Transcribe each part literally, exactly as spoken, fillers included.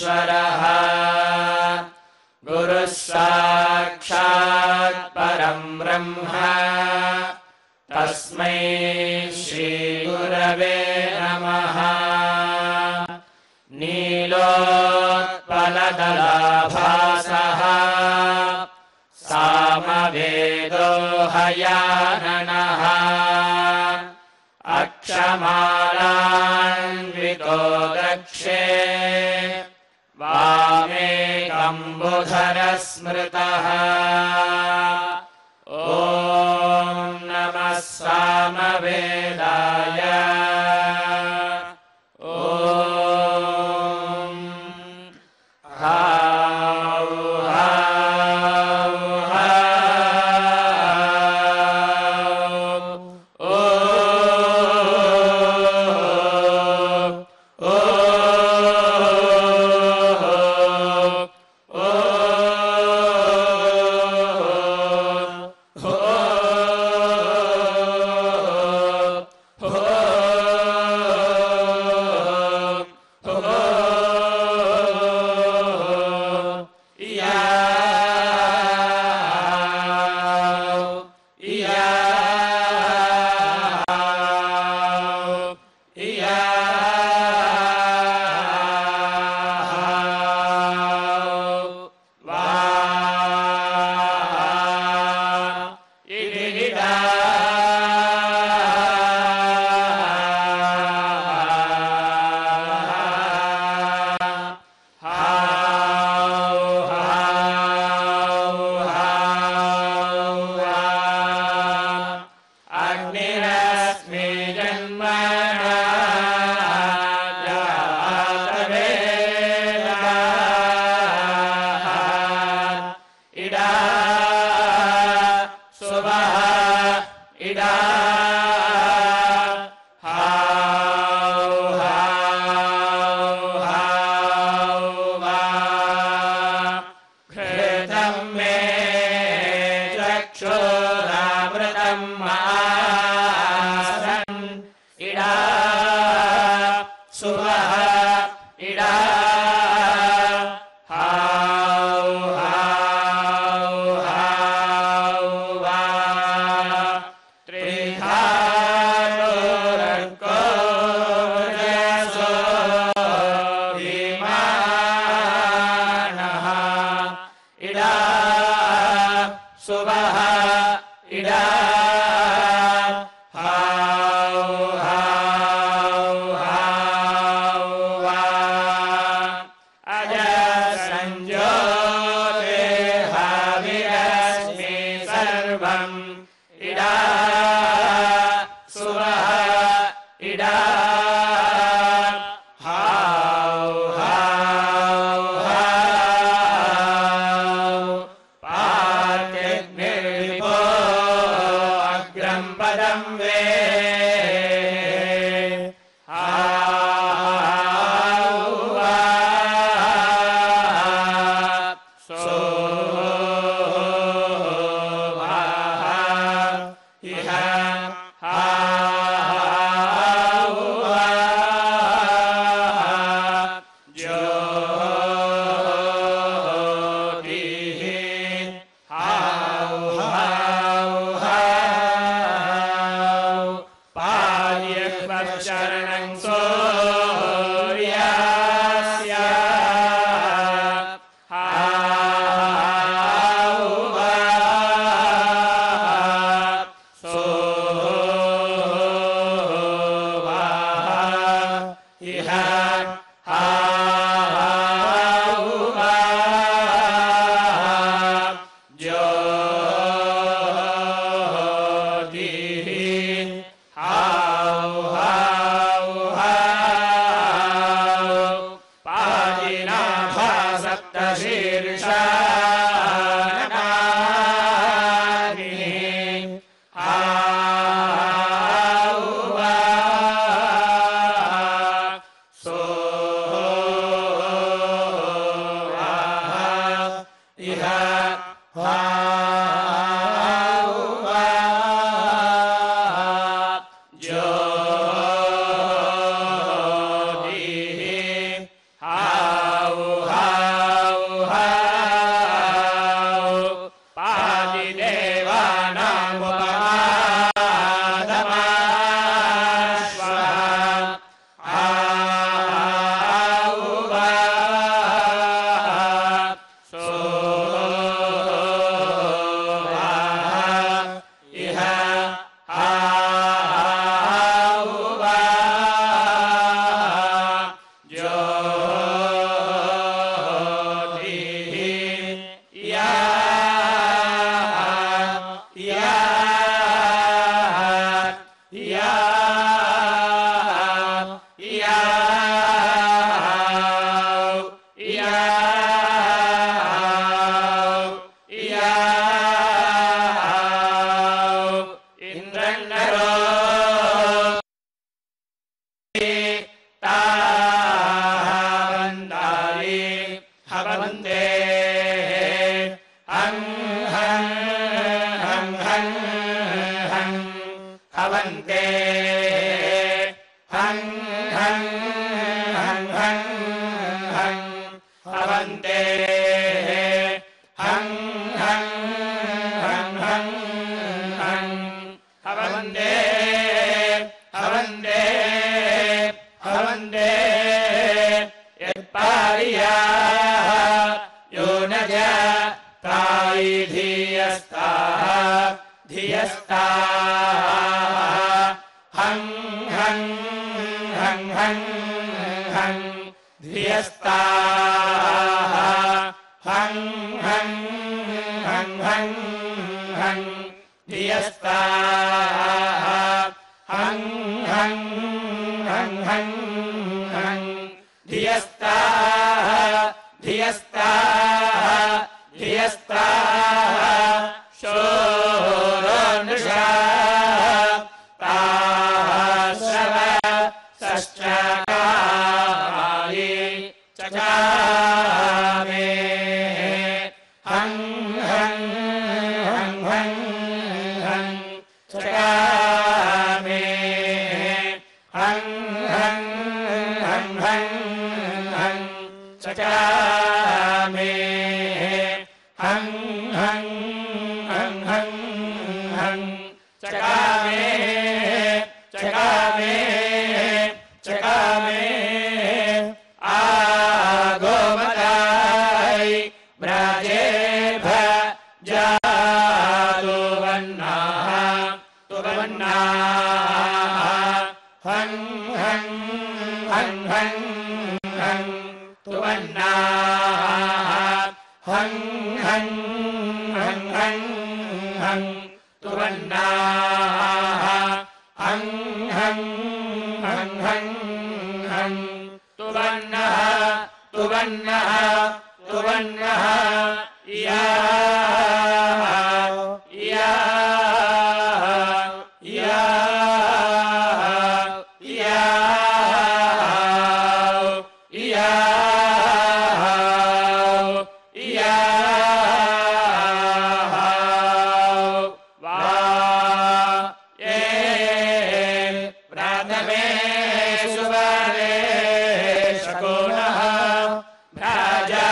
परमेश्वरः गुरुः साक्षात् परं ब्रह्म तस्मै श्रीगुरवे नमः। नीलोत्पलदलाभासः सामवेदो हयाननः अक्षमालान्वितो दक्षे वामे कम्बुधरस्मृतः। ॐ नमः सामवेदाय। How इयाव इयाव इन्द्रन्नरो तावन्दायि हवन्ते हं हं हं हं हं हवन्ते हं हं हं हं हं हवन्ते हं हं हं हं हं हवन्ते हवन्ते हवन्ते यत्पारिया यो न ज तायि धियस्ताः धियस्ताः हं हं हं हं हं धियस्ताः हं हं हं हं हं धियस्ताः हं हं हं हं हं धियस्ताः धियस्ताः धियस्ताः शोरोनृषा ताश्रव सश्चकामि चकामे हं हं हं हं हं चकामे हं हं हं हं हं चकामे हं हं हं हं हं चकामे चकामे चकामे आगोमदाय ब्राजेभ जातो वन्नाः तुवन्नाः हं हं हं हं हं तुवन्नाः हं हं हं हं हं तुवन्नाः हं हं हं हं हं तुवन्नः तुवन्नः तुवन्नः इयाव इयाव इयाव इयाव इयाव इयाव वा ये प्राथमे सुवरे शकुनः भ्राजा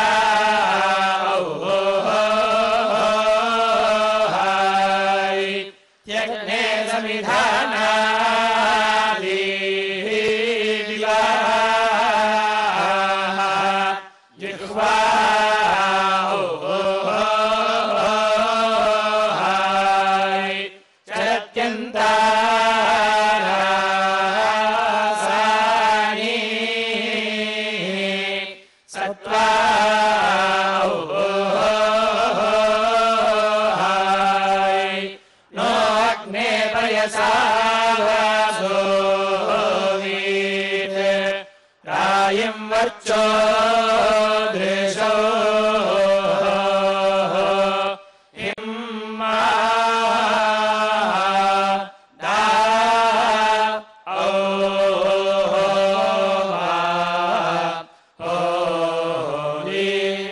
औहाय त्यग्ने समिधानादि दिवाः जिह्वा औहाय चरत्यन्तारासानि सत्त्वा औहाय नो अग्ने पयसा वासो वीत् रायिं वर्चो दृशो हिम्मा दा औहा होली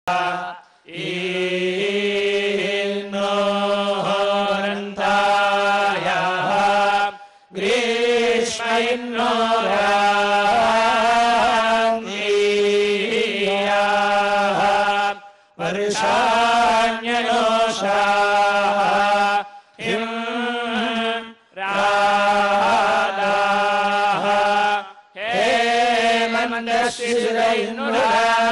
ईनो रन्ताय ग्रीष्म इन्नो राङ्गीयाः वर्षाण्यनोषा हिं रादाः हेमन्दशिशिरैर्नुरा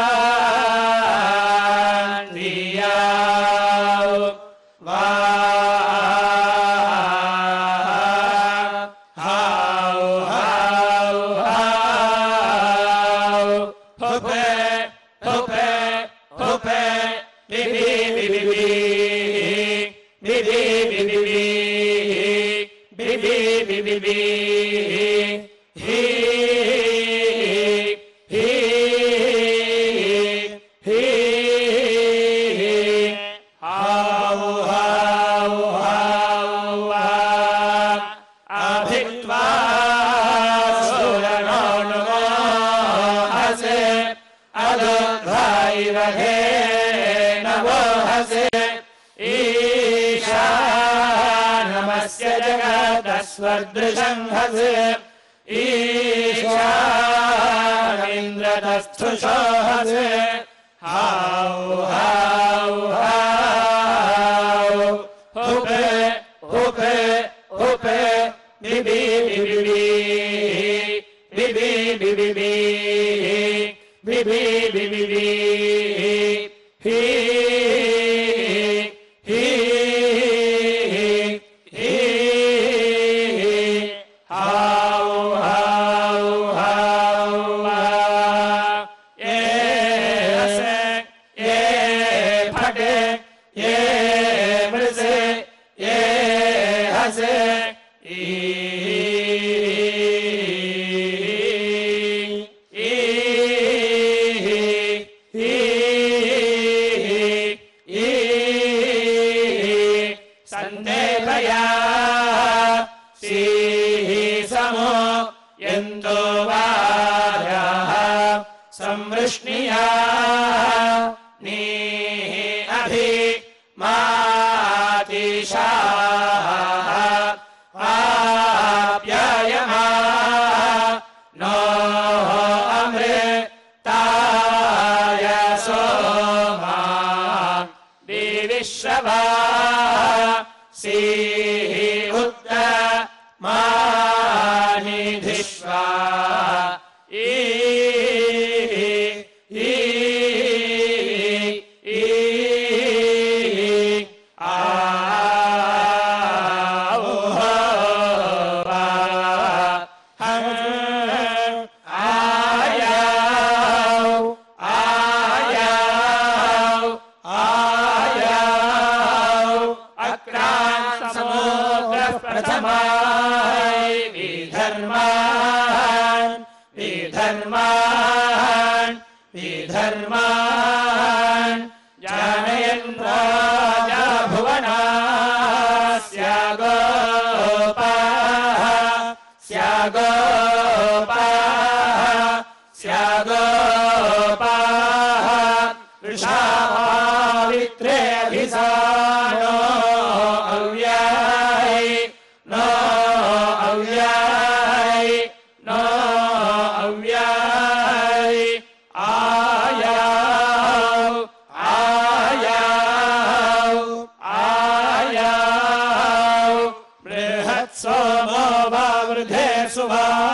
स्वदृशंहस ईशानीन्द्रतस्थुषोहस हाउ हाउ हाउ हुपे हुपे हुपे बिबी बिबी बिबी बिबी बिबी बिबी ही संवृष्णिया नीः अभि मातिशाः आप्यायमा नो अमृताय सोमा दिविश्रवा सीः उत्तमानिधिष्वा विधर्मान् विधर्मान् जानयन् राजा भुवनास्यागोपाः स्यागोपाः स्यागोपाः वृषावित्रे अभिसानो अव्याय नो अव्याय नो अव्याय आयाव आयाव आयाव बृहत्सोमो वावृधे सुवा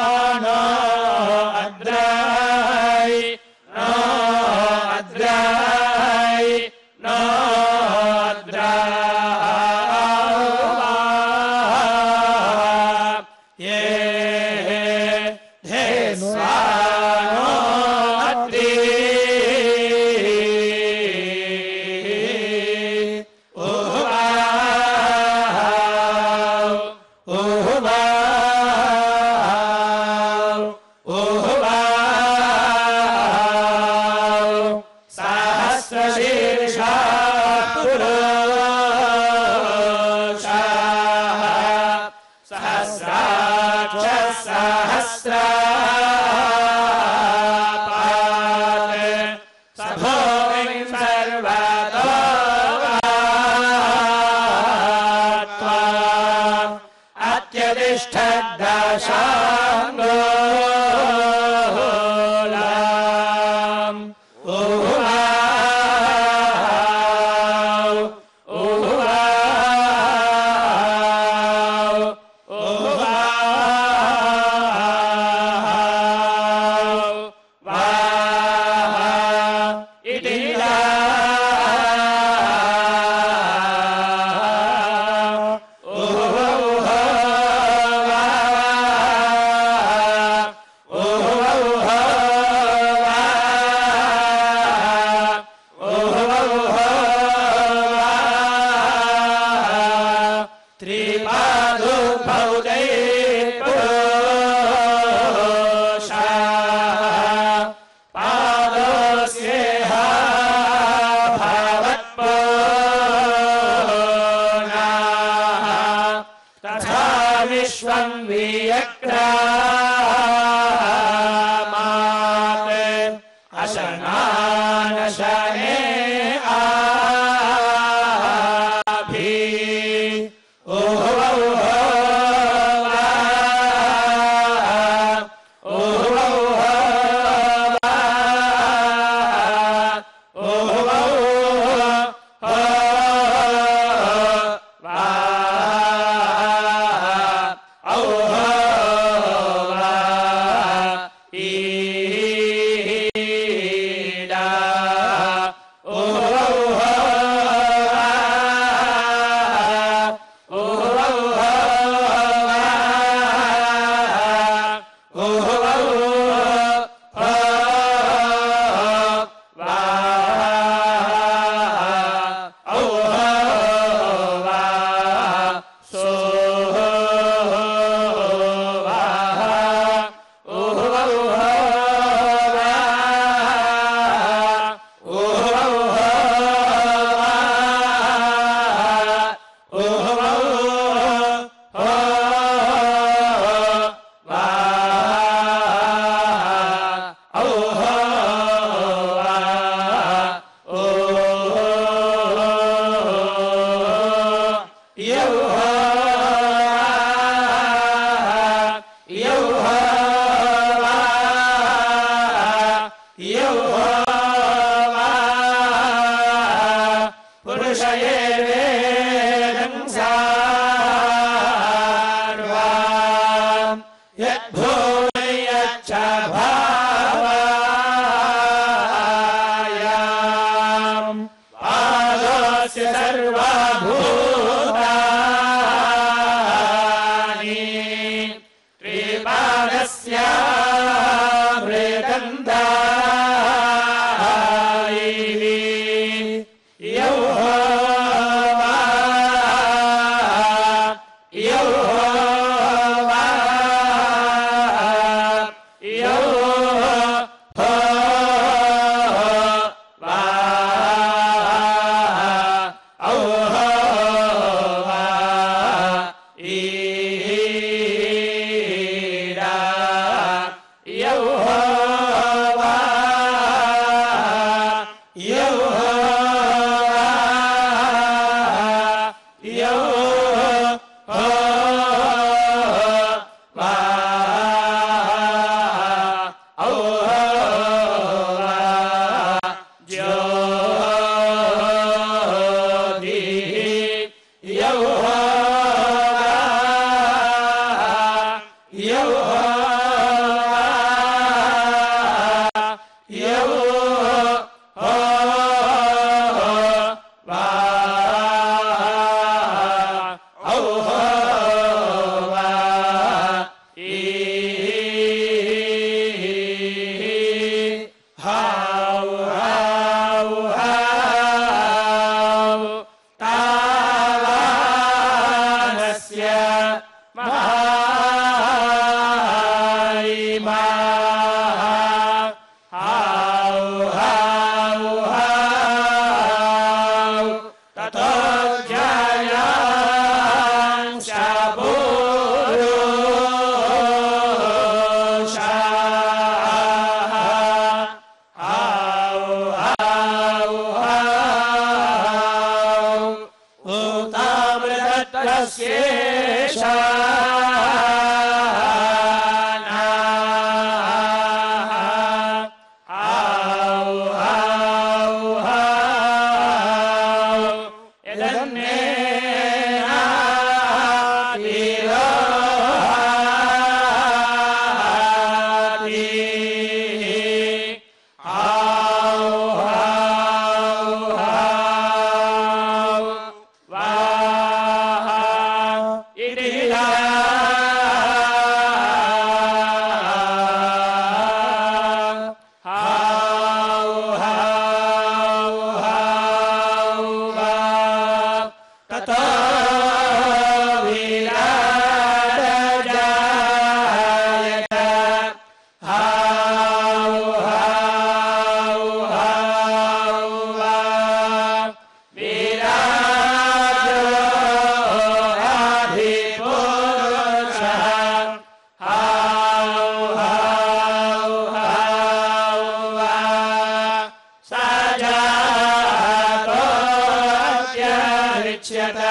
गच्छत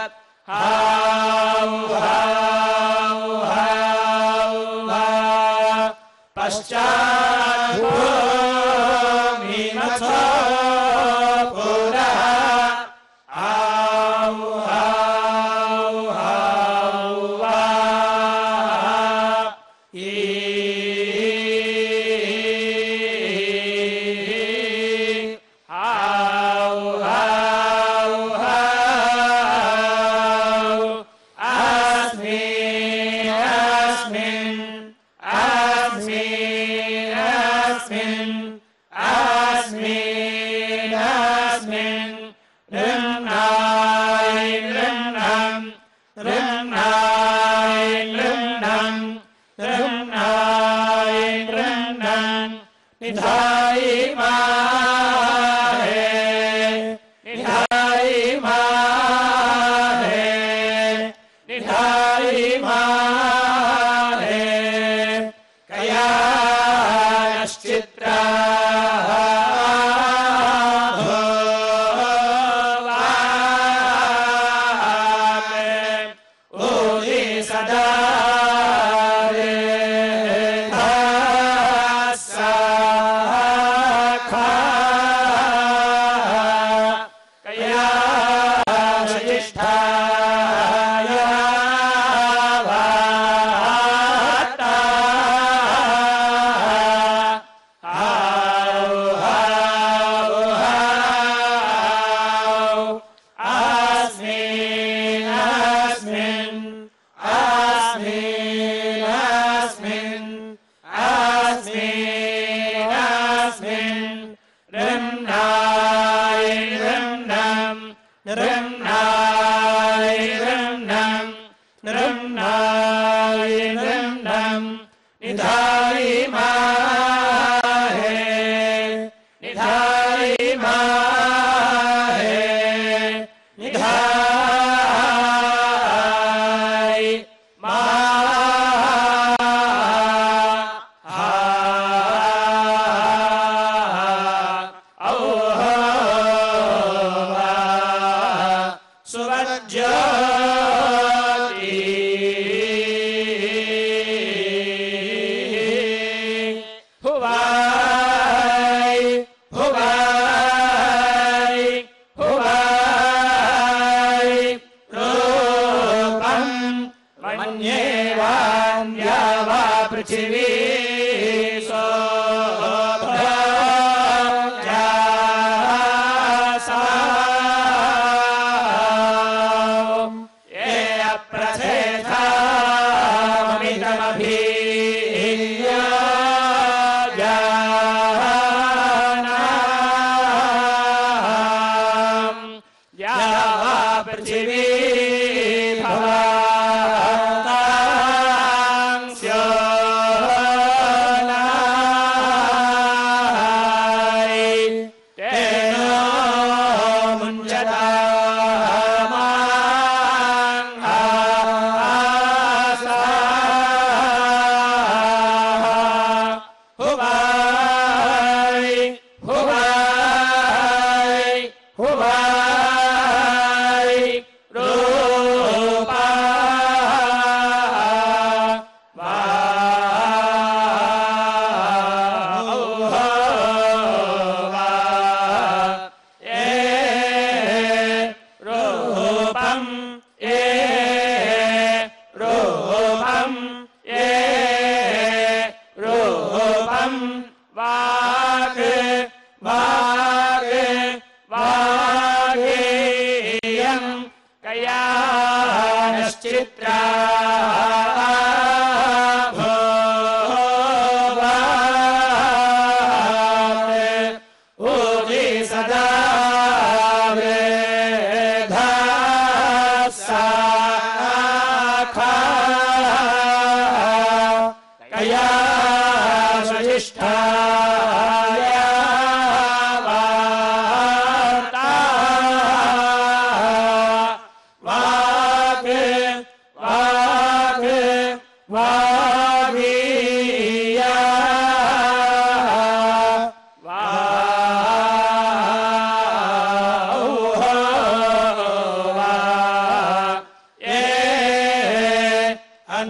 हाउ हाउ हाउ हा पश्चात् भूमिमथो पुरः हाउ हाउ हाउ हा Bye.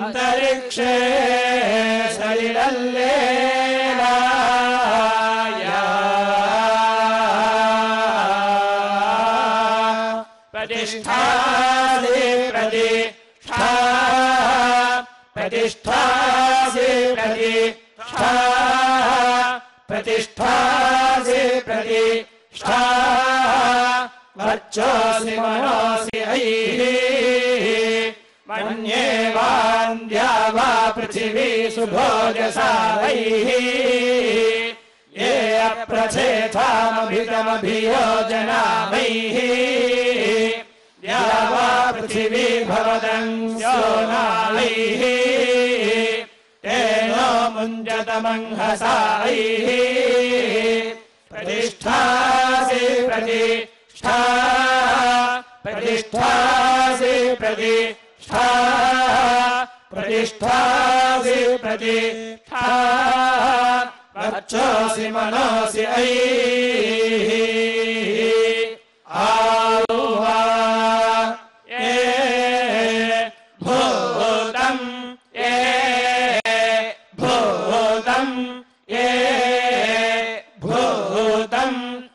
अंतरिक्षे सलिलल्लेलाया प्रतिष्ठासि प्रतिष्ठा प्रतिष्ठासि प्रतिष्ठा प्रतिष्ठासि प्रतिष्ठा वर्चोऽसि मनोऽसि ऐः मन्येवान्द्या वा पृथिवी सुभोजसा वैः ये अप्रथेथामभितमभियोजनामैः या वा पृथिवी भवदंस्यो नामैः तेनो मुञ्जतमंहसाैः प्रतिष्ठासि प्रतिष्ठा प्रतिष्ठासि प्रतिष्ठा प्रतिष्ठासि प्रतिष्ठा वर्चोऽसि मनोऽसि ऐः आहुवा ये भूतं ये भूतं ये भूतं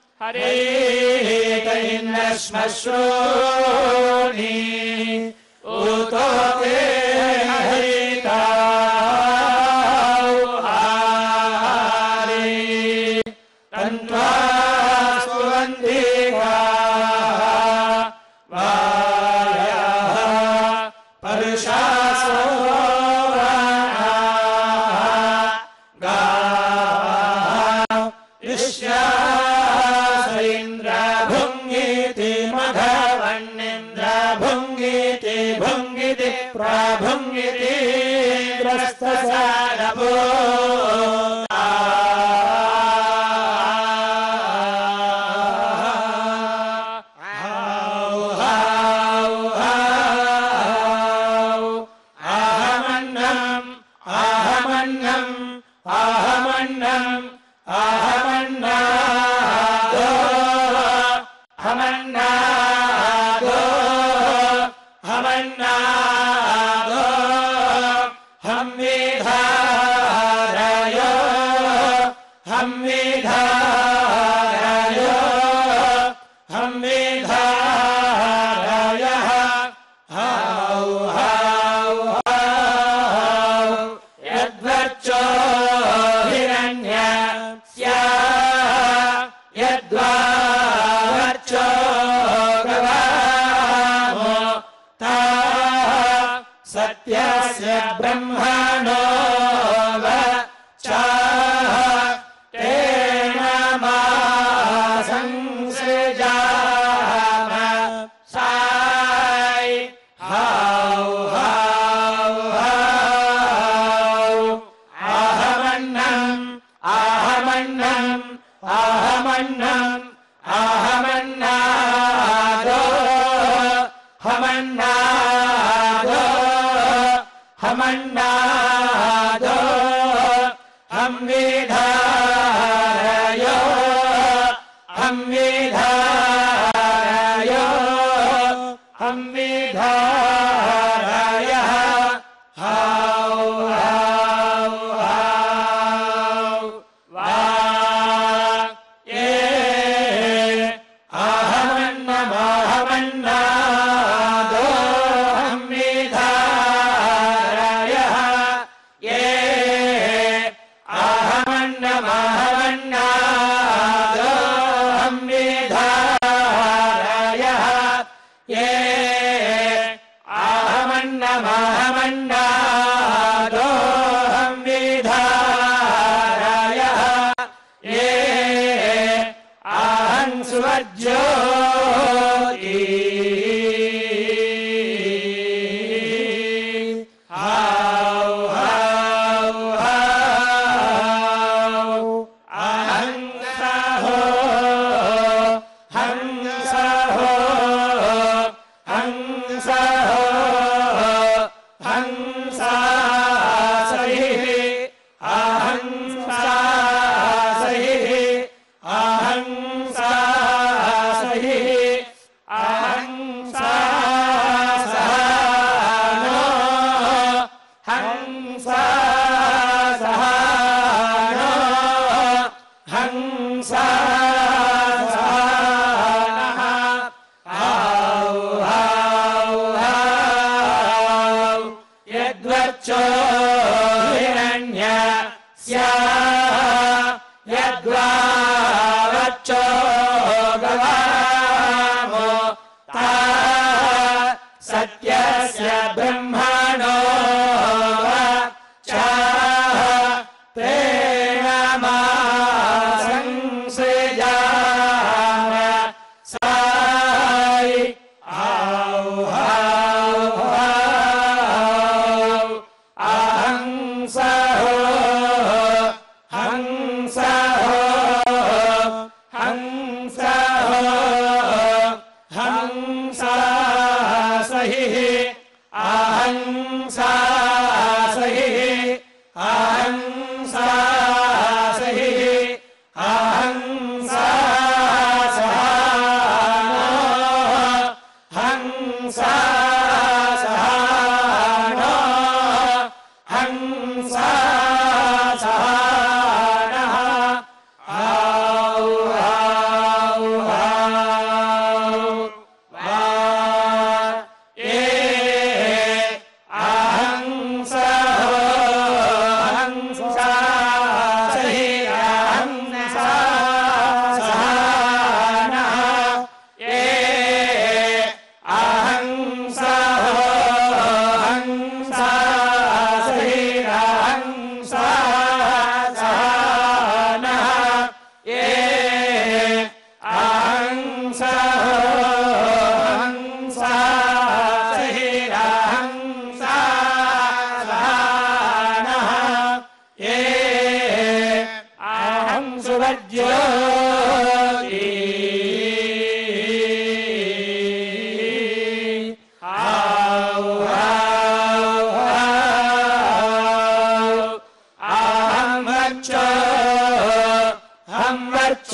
हरितैर्नश्मश्रूणि उतो ते हरिताहारि तन्त्वा सुगन्धिका वायः परुषासो भुंगिति ग्रस्तसारभो आहमन्नम् आहमन्नम् आहमन्नम् आहमन्नादो हमन्नादो हमन्नादो हम्विधारय हम्विधारय हम्विधारयः हाउ हाउ हाउ यद्वर्चो हिरण्यस्य यद्वा वर्चो गवामो ता सत्यस्य ब्रह्मणो वचा तेन मा संसृजाम साई हाउ हाउ हाउ आहमन्नम् आहमन्नम् आहमन्नम् आहमन्नादो हमन्नादो हमन्नादो हम्विधारय हम्विधारय हम्विधारयः हाउ हाउ हाउ वा ये आहमन्नमाहमन्नादो हम्विधारयः ये आहमन्नमाहमन्नादो हम्विधारयः ये आहमन्नमाहमन्नादो हम्विधारयः ये आहं सुवर्ज्योति हाउ हाउ हाउ अहंसहो हंसहो हंसहो हंसासहिः अहंसासहिः अहंसासहिः अहंसासनो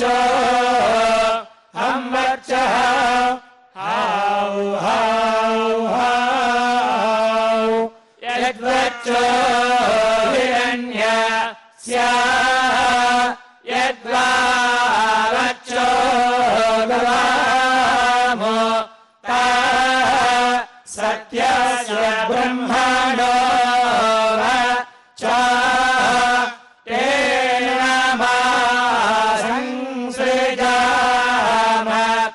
हम वर्चः हाउ हाउ हाउ यद्वर्चो हिरण्यस्य यद्वा वर्चो गवामो ता सत्यस्य ब्रह्मणो च तेन मा संसृजाम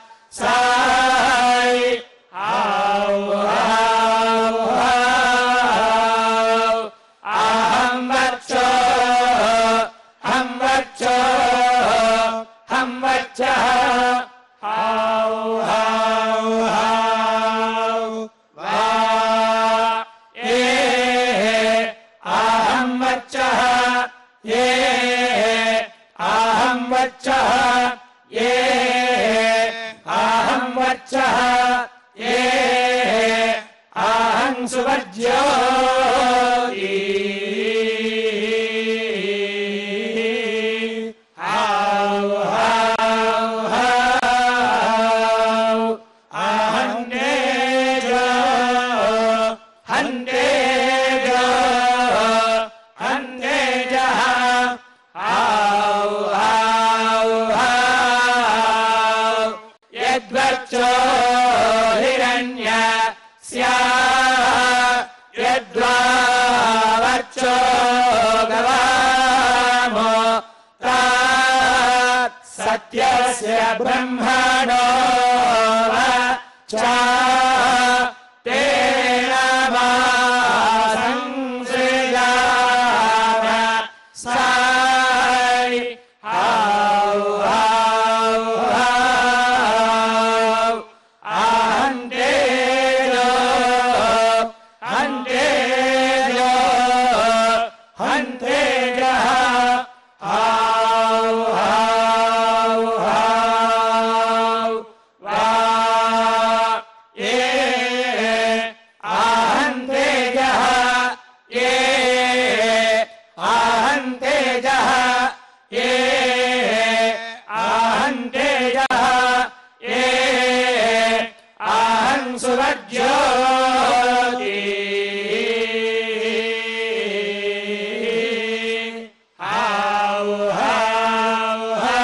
साई हाउ हाउ हाउ अहं वर्चो हम वर्चो हम वर्चः हाउ हाउ हाउ वा ये अहं वर्चः ये अहं वर्चः ये अहं वर्चः ये अहं सुवर्ज्यो हाउ हाउ हाउ अहं तेजो हं तेजो हं तेजः हाउ हाउ हाउ यद्वर्चो हिरण्यस्य यद्वा वर्चो गवामो तात सत्यस्य ब्रह्मणो च तेन मा संसृजाम साई हाउ हाउ हाउ अहं तेजो हं तेजो हं तेजः हाउ हाउ हाउ वा ये अहं तेजः ये अहं तेजः ये अहं तेजः ये अहं सुवर्ज्यो हाउ हाउ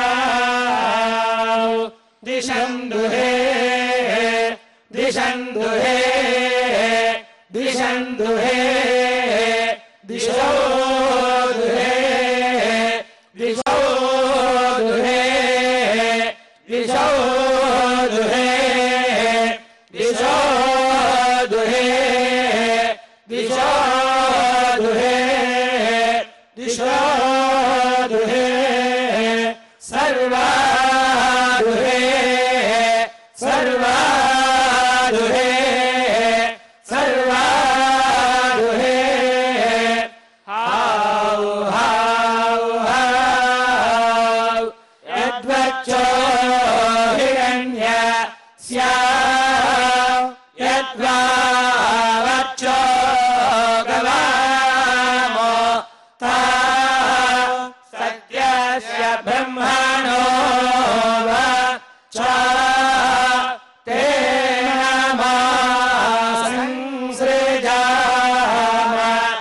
हाउ दिशं दुहे दिशं दुहे दिशं दुहे दिशो दुहे दिशो दुहे दिशो दुहे दिशो दुहे दिशो दुहे दिशो दुहे सर्वा दुहे सर्वा दुहे सर्वा दुहे हाउ हाउ हाउ यद्वर्चो हिरण्यस्य यद्वा वर्चो गवामो ता सत्यस्य ब्रह्मणो च तेन मा संसृजाम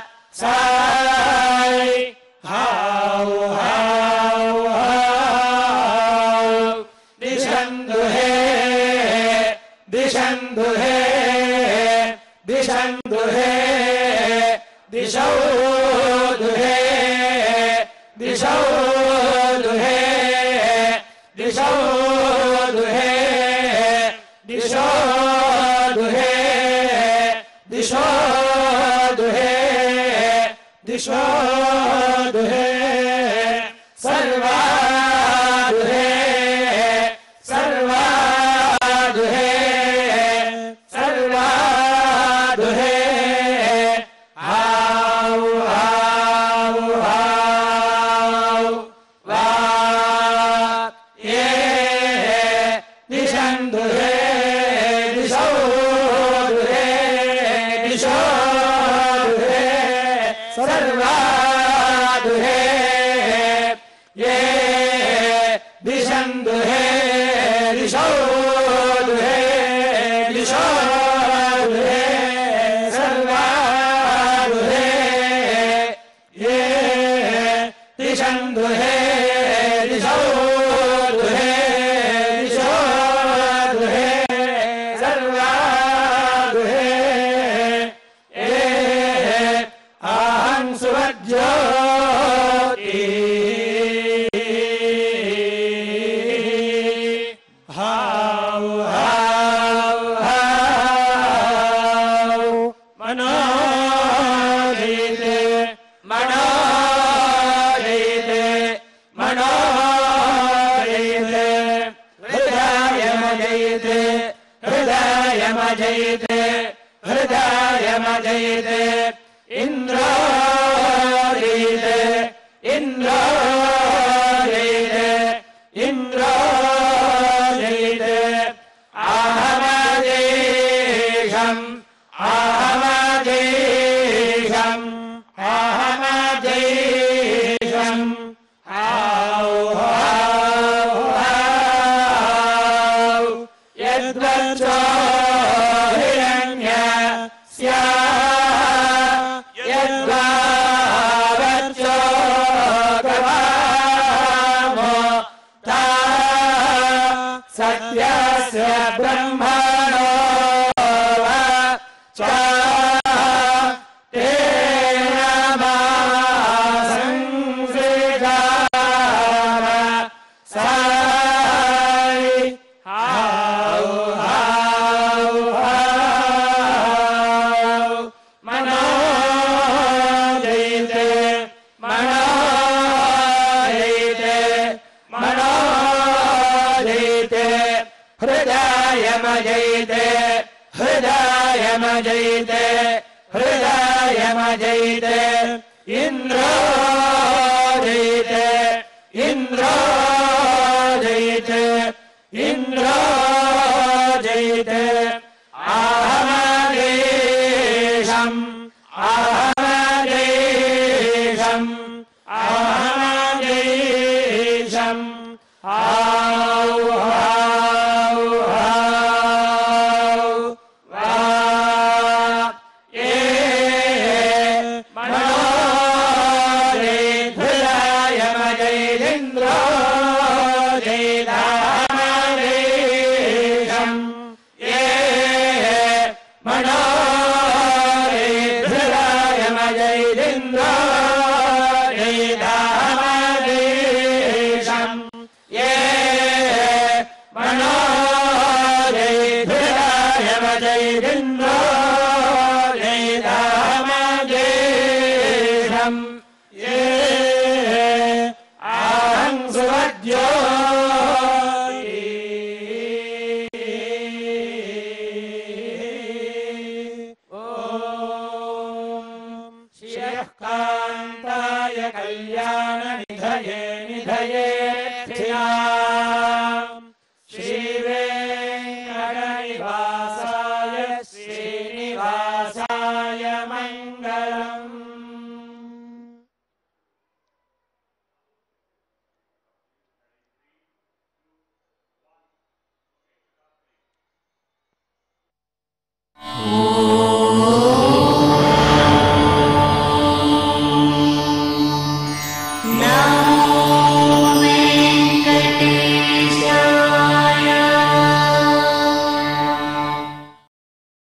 साई हाउ हाउ हाउ दिशं दुहे दिशं दुहे दिशं दुहे दिशो दुहे दिशो दुहे दिशो दुहे दिशो दुहे दिशो दुहे दिशो दुहे सर्वा दुहे सर्वा दुहे सर्वा दुहे हाउ हाउ हाउ वा ये दिशं दुहे दिशो दुहे दिशो दुहे सर्वा दुहे दुहे दिशो दुहे दिशो दुहे सर्वा दुहे ये दिशं दुहे दिशो दुहे दिशो दुहे सर्वा दुहे ये अहं सुवज्योति हाव हाव हाव मनोदीते मनोदीते मनोदीते हृदयमजयते हृदयमजयते हृदयमजयते इन्द्रोदीते इन्द्रोदीते इन्द्रोदीते अहमदेशम् अहमदेशम् अहमदेशम् हाव हाव हाव यद्वचो हिरण्यस्य यद्वावचो गवामो ता सत्यस्य ब्रह्मणो वा च तेन मा संसृजाम साई हाव हाव हाव मनोदीते मनोदीते मनोदीते हृदयमजयते हृदयमजयते हृदयमजयते इन्द्रोदीते इन्द्रोदीते इन्द्रोदीते अहमदेशम् अहमदेशम् अहमदेशम् हाव हाव हाव वा ये मनोदीत हृदयमजयदिन्द्रोदीतामदेशम् ये मनोदीत हृदयमजयदिन्द्रोदीतामदेशम् ये मनोदीत हृदयमजयदिन्द्रोदीतामदेशम्